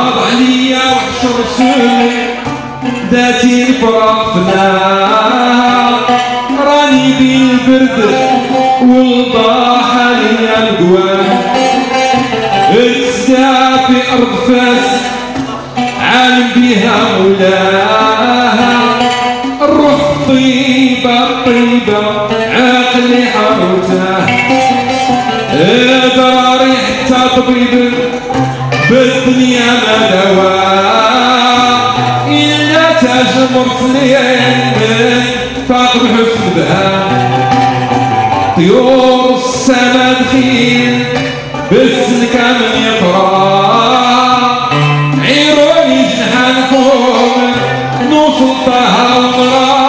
فاض عليا وحشر سوني ذاتي فرقنا راني بين البرد والضاحة ليا القوام اتسدى في أرض فاس عالم بيها مولاها الروح طيبة طيبة عقلي حروته ضراري حتى طبيب بالدنيا ما دواء إلا تاج مرسلين من فاق الحسن بها طيور السما دخيل بالسلكة من يقرا عيروني جنحانكم نوصل طه ومرا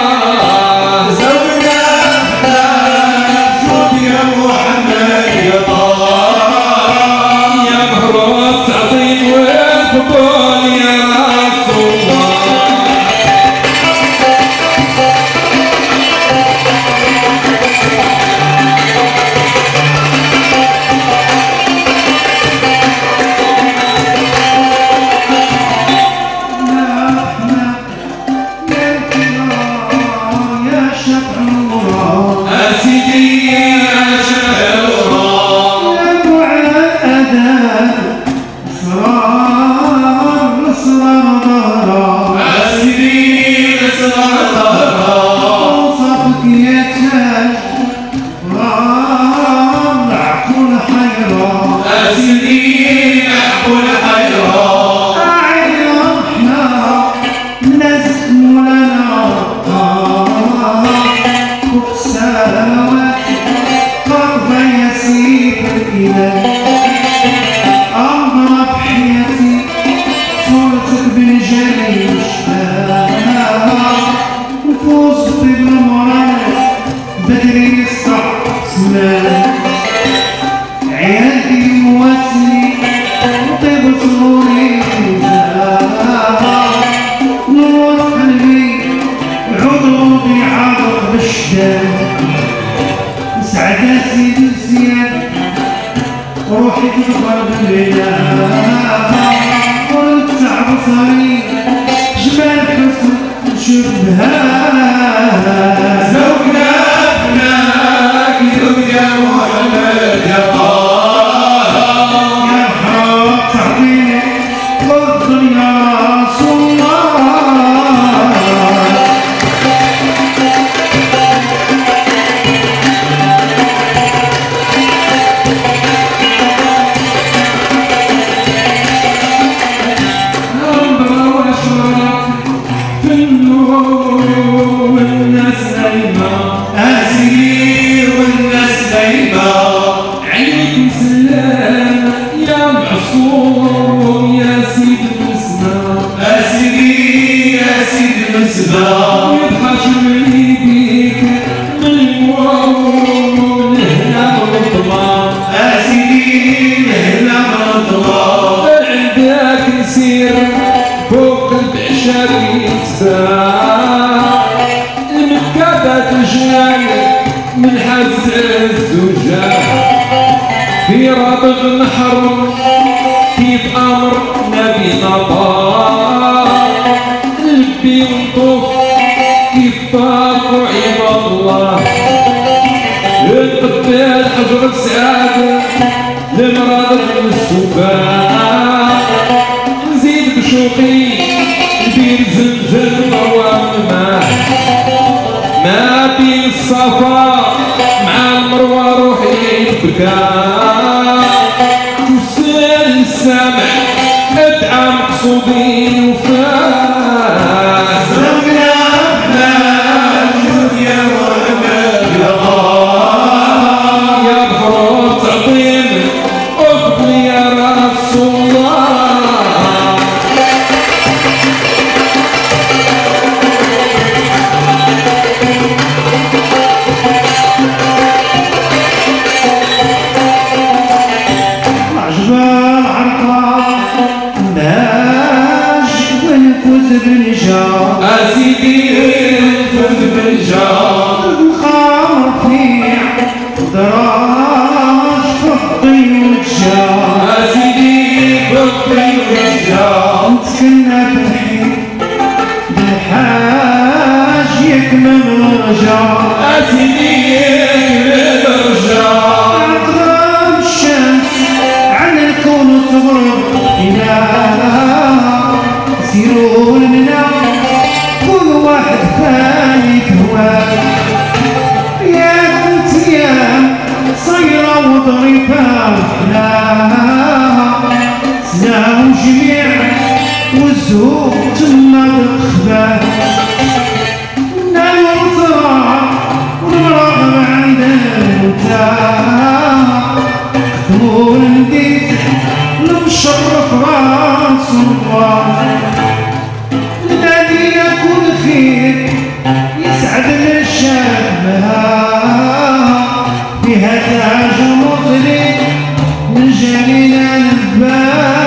روحي تظهر بالبلاد والتعب صريح جمال حسن نشوفها زوجنا ابناك يا محمد يا طه يا حرام تعطيني فضل يا رسول الله من حز الزجاج في رابغ النحر كيف امر نبينا طه لبي ونطوف كيف طافوا عباد الله القبال حجر السعاده لمراد المستوفى نزيد بشوقي بير زمزم روان الماء ما بين الصفا مع المروه روحي بكى وسال السمع ادعى مقصودين وفاز زوجنا احلام يا محمد يا طه يا بحر تعظيم افضل يا رسول الله بالنجاة نتكلنا بالحين بالحاج يكمل الرجاء أسيدي يكمل الرجاء أطغام الشمس عن الكون تغرب إله سيروا لنا كل واحد فايك هواه يا بنت يا صيرة وضريفة وحلاها سناو جميع والزهور تما بالخباه نايم وصرا ونراغب عند المتاع خدموا النديت المشرف راس الله الذي يكون خير يسعد من شابها بها تاج مطلق من جليل الباب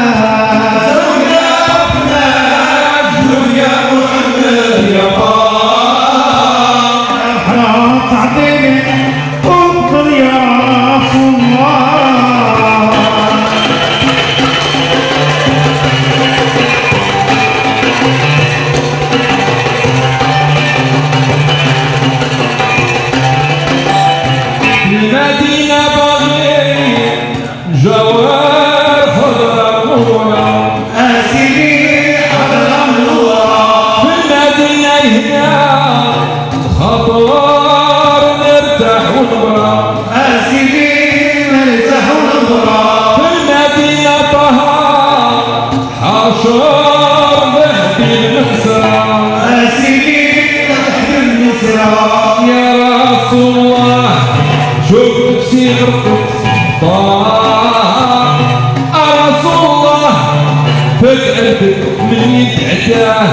من يتعداه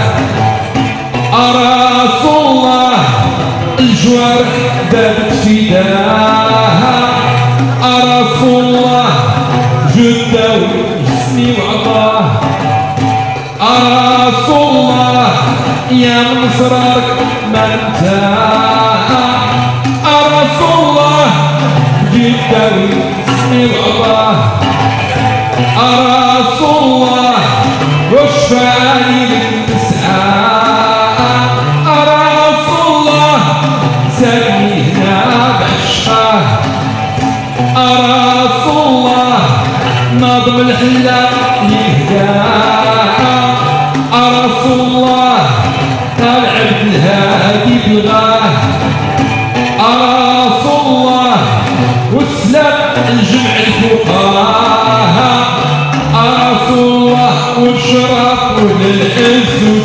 رسول الله الجوارح بابت فداها رسول الله جداوي جسمي وعطاه رسول الله يا منصرك ما انتهى رسول الله جداوي جسمي وعطاه رسول الله وشفاني بالنساء رسول الله سمينا بعشقاه رسول الله نظم الحلا يهداه رسول الله العبد الهادي بلغاه رسول الله وسلم الجمع الفقهاء رسول الله والشرف وللعز